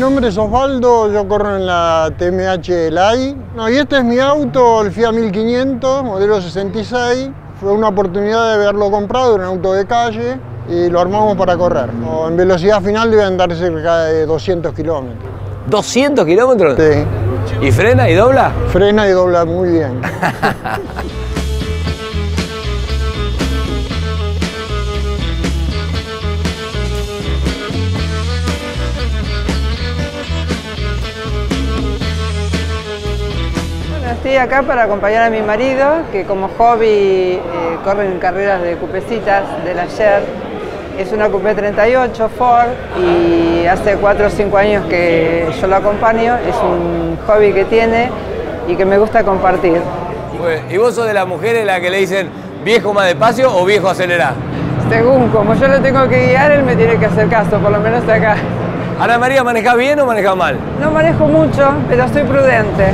nombre es Osvaldo, yo corro en la TMH LAI. Y este es mi auto, el Fiat 1500, modelo 66. Fue una oportunidad de haberlo comprado, era un auto de calle, y lo armamos para correr. En velocidad final debe andar cerca de 200 kilómetros. ¿200 kilómetros? Sí. ¿Y frena y dobla? Frena y dobla muy bien. Estoy acá para acompañar a mi marido, que como hobby corre en carreras de cupecitas del ayer. Es una Coupé 38 Ford y hace 4 o 5 años que yo lo acompaño. Es un hobby que tiene y que me gusta compartir. ¿Y vos sos de las mujeres la que le dicen viejo más despacio o viejo acelerá? Según como yo lo tengo que guiar, él me tiene que hacer caso, por lo menos acá. Ana María, ¿manejás bien o manejás mal? No manejo mucho, pero soy prudente.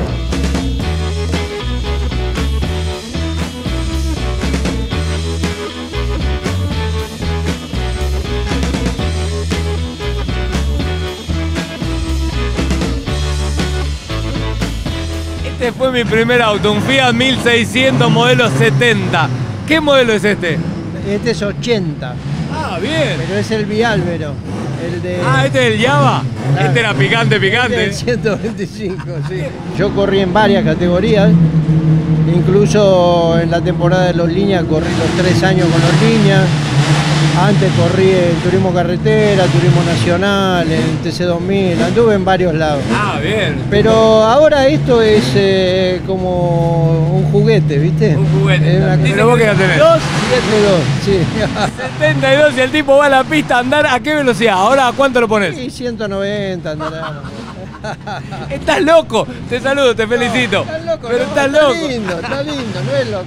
Este fue mi primer auto, un Fiat 1600 modelo 70. ¿Qué modelo es este? Este es 80. Ah, bien. Pero es el Viálvero. El de... Ah, este es el Java. Claro. Este era picante, picante. Este es el 125, sí. Yo corrí en varias categorías. Incluso en la temporada de los líneas corrí los 3 años con los líneas. Antes corrí en turismo carretera, turismo nacional, en TC2000, anduve en varios lados. Ah, bien. Pero ahora esto es como un juguete, ¿viste? Un juguete. ¿Pero vos qué la tenés? 2, 7, 2, sí. 72 y el tipo va a la pista a andar, ¿a qué velocidad? ¿Ahora a cuánto lo pones? Sí, 190 andará. Estás loco, te saludo, te felicito. Estás loco, pero no, estás loco. Está lindo, no es loco.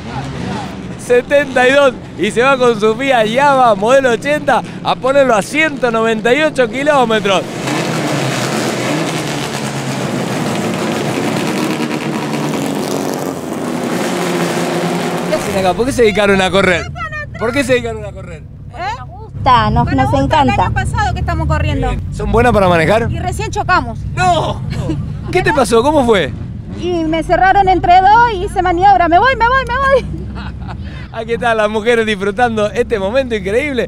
72 y se va con su Fiat Java modelo 80 a ponerlo a 198 kilómetros. ¿Qué hacen acá? ¿Por qué se dedicaron a correr? ¿Por qué se dedicaron a correr? Nos encanta. El año pasado que estamos corriendo. ¿Son buenas para manejar? Y recién chocamos. ¡No! ¿Qué te pasó? ¿Cómo fue? Y me cerraron entre dos y hice maniobra. Me voy. Aquí están las mujeres disfrutando este momento increíble.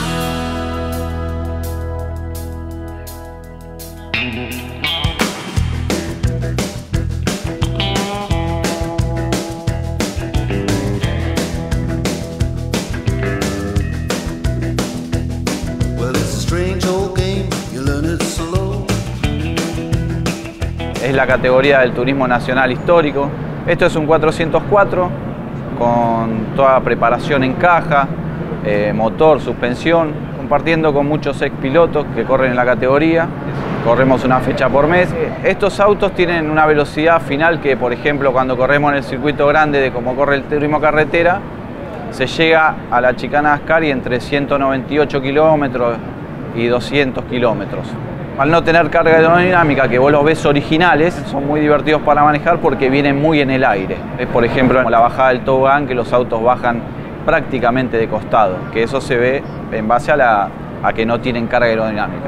Es la categoría del turismo nacional histórico. Esto es un 404 con toda preparación en caja, motor, suspensión, compartiendo con muchos ex pilotos que corren en la categoría. Corremos una fecha por mes. Estos autos tienen una velocidad final que, por ejemplo, cuando corremos en el circuito grande de como corre el turismo carretera, se llega a la Chicana Ascari entre 198 kilómetros y 200 kilómetros. Al no tener carga aerodinámica, que vos los ves originales, son muy divertidos para manejar porque vienen muy en el aire. Es, por ejemplo, la bajada del tobogán, que los autos bajan prácticamente de costado, que eso se ve en base a que no tienen carga aerodinámica.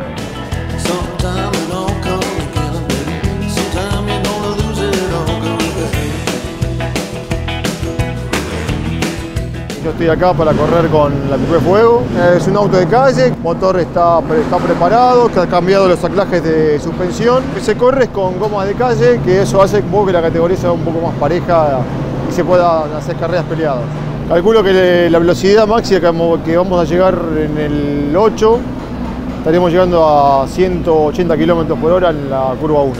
Yo estoy acá para correr con la Coupé Fuego. Es un auto de calle, el motor está preparado, está cambiado los anclajes de suspensión. Se corre con gomas de calle, que eso hace que la categoría sea un poco más pareja y se puedan hacer carreras peleadas. Calculo que la velocidad máxima que vamos a llegar en el 8, estaríamos llegando a 180 km por hora en la curva 1.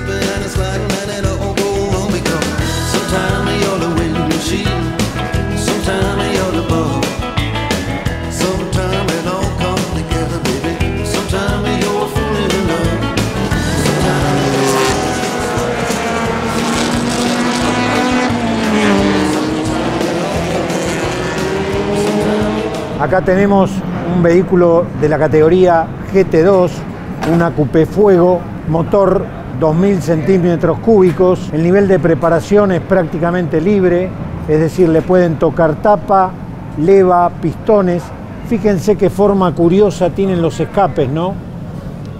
Acá tenemos un vehículo de la categoría GT2, una Coupé Fuego, motor 2000 centímetros cúbicos. El nivel de preparación es prácticamente libre, es decir, le pueden tocar tapa, leva, pistones. Fíjense qué forma curiosa tienen los escapes, ¿no?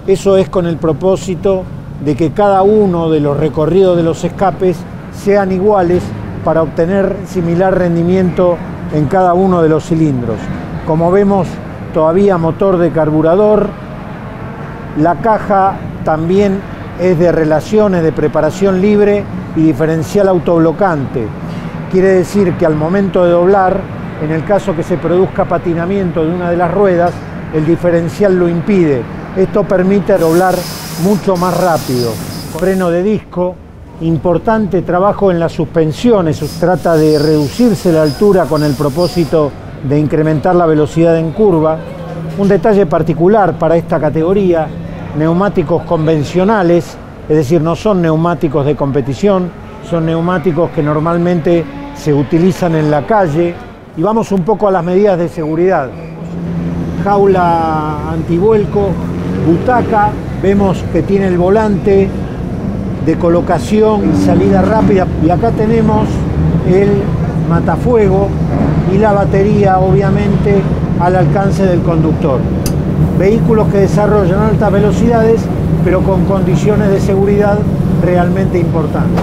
Eso es con el propósito de que cada uno de los recorridos de los escapes sean iguales para obtener similar rendimiento en cada uno de los cilindros. Como vemos, todavía motor de carburador. La caja también es de relaciones de preparación libre y diferencial autoblocante. Quiere decir que al momento de doblar, en el caso que se produzca patinamiento de una de las ruedas, el diferencial lo impide. Esto permite doblar mucho más rápido. Freno de disco, importante trabajo en las suspensiones. Se trata de reducirse la altura con el propósito de incrementar la velocidad en curva. Un detalle particular para esta categoría: neumáticos convencionales, es decir, no son neumáticos de competición, son neumáticos que normalmente se utilizan en la calle. Y vamos un poco a las medidas de seguridad. Jaula antivuelco, butaca, vemos que tiene el volante de colocación y salida rápida. Y acá tenemos el matafuego y la batería, obviamente, al alcance del conductor. Vehículos que desarrollan altas velocidades, pero con condiciones de seguridad realmente importantes.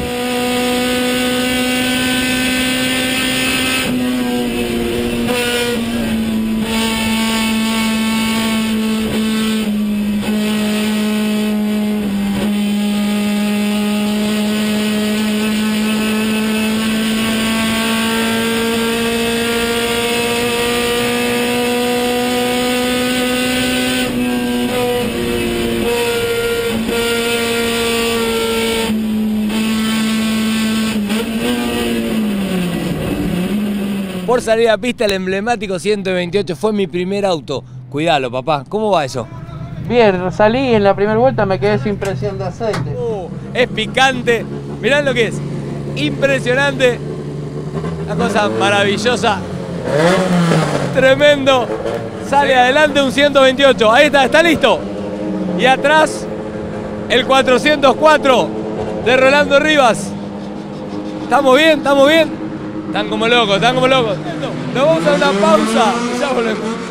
Por salir a pista, el emblemático 128 fue mi primer auto. Cuidalo, papá. ¿Cómo va eso? Bien, salí en la primera vuelta, me quedé sin presión de aceite. Es picante. Mirá lo que es. Impresionante. Una cosa maravillosa. Tremendo. Sale adelante un 128. Ahí está listo. Y atrás el 404 de Rolando Rivas. ¿Estamos bien? ¿Estamos bien? Están como locos, están como locos. Nos vamos a una pausa y ya volvemos.